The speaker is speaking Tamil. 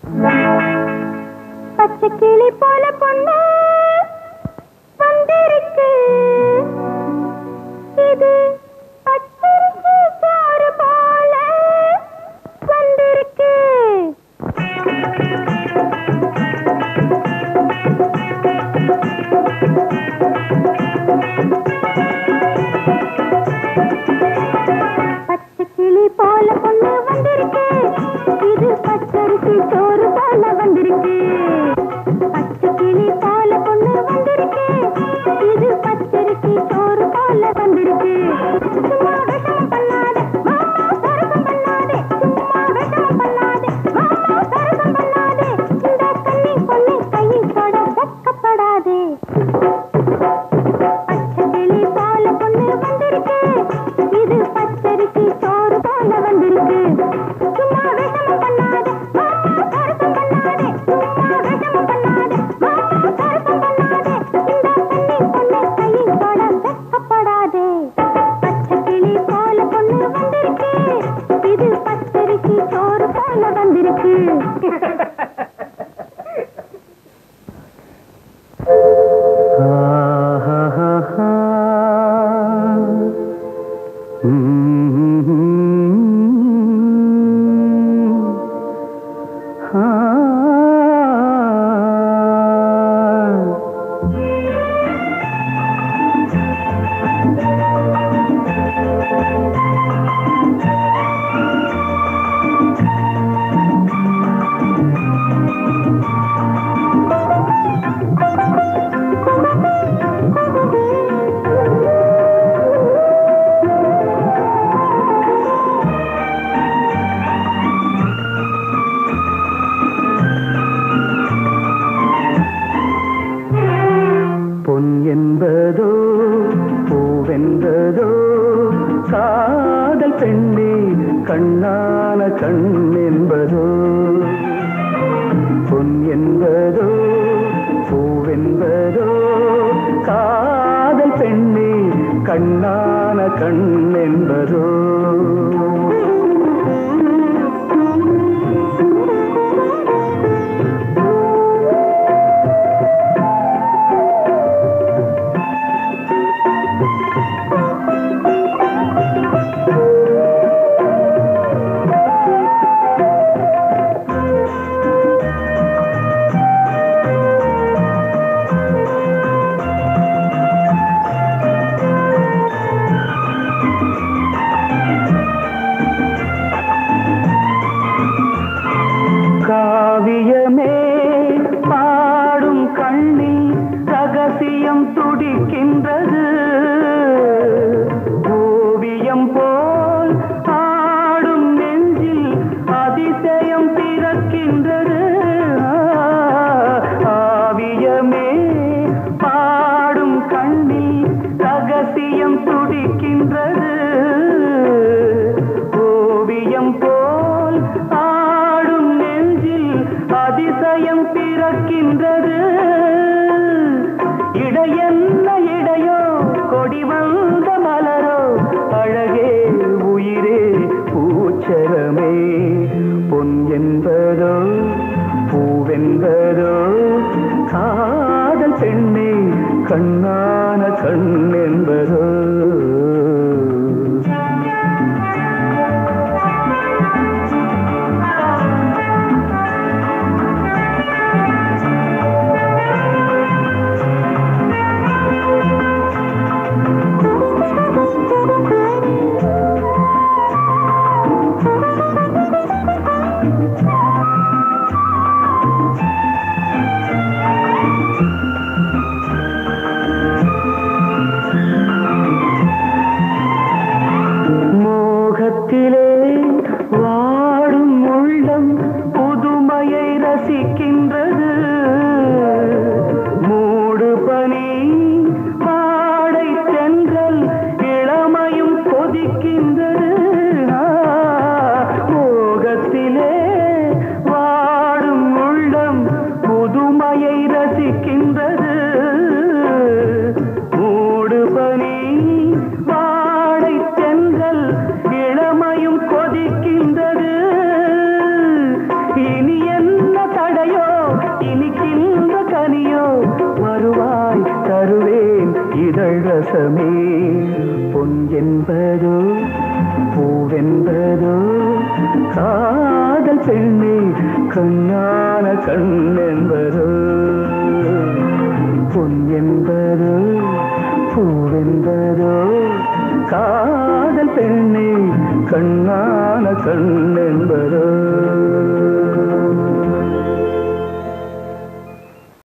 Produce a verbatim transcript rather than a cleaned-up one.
பச்சை கிளி போல பொண்ணு வந்திருக்கு, இது பச்சரிசி சோறு போல வந்திருக்கு. பச்சை கிளி போல பொண்ணு வந்திருக்கு, இது பச்சரிசி சோறு போல வந்திருக்கு. பச்சை கிளி போல பொண்ணு வந்திருக்கு, இது பச்சரிசி சோறு போல வந்திருக்கு. சும்மா விஷம் பண்ணாதே மாமா, சரசம் பண்ணாதே, சும்மா விஷம் பண்ணாதே மாமா, சரசம் பண்ணாதே, இந்த கண்ணி பொண்ணு கையில் தொட வெட்கப்படாதே. பச்சை கிளி போல பொண்ணு வந்திருக்கு, இது பச்சரிசி சோறு போல வந்திருக்கு. சும்மா விஷம் பண்ணாதே மாமா, சரசம் பண்ணாதே, சும்மா விஷம் பண்ணாதே மாமா, சரசம் பண்ணாதே, இந்த கண்ணி பொண்ணு கையில் தொட வெட்கப்படாதே. பச்சை கிளி போல பொண்ணு வந்திருக்கு, இது பச்சரிசி சோறு போல வந்திருக்கு. பொன் என்பதோ பூவென்பதோ காதல் பெண்ணே கண்ணான கண் என்பதோ. பொன் என்பதோ பூவென்பதோ காதல் பெண்ணே கண்ணான கண் என்பதோ. காவியமே பாடும் கண்ணில் ரகசியம் துடிக்கின்றது, ஓவியம் போல் ஆடும் நெஞ்சில் அதிசயம் பிறக்கின்றது. ஆவியமே பாடும் கண்ணில் ரகசியம் துடிக்கின்றது, ஓவியம் போல் ஆடும் நெஞ்சில் அதிசயம் பிறக்கின்றது. இடையென்ன இடையோ கொடி வந்த மலரோ, அழகே உயிரே பூச்சரமே. பொன் என்பதோ பூவென்பதோ காதல் பெண்ணே கண்ணான கண் என்பதோ. மோகத்திலே வாடும் உள்ளம் புதுமையை ரசிக்கின்றது, மூடு பனி பாடை தென்றல் இளமையும் கொதிக்கின்றது. மோகத்திலே வா மடையோ இனிக்கின்ற கனியோ வருவாய் தருவேன் இதழ் ரசமே பொன் என்பதோ பூவென்பதோ காதல் பெண்ணே கண்ணான கண் என்பதோ பொன் என்பதோ பூவென்பதோ காதல் பெண்ணே கண்ணான கண் என்பதோ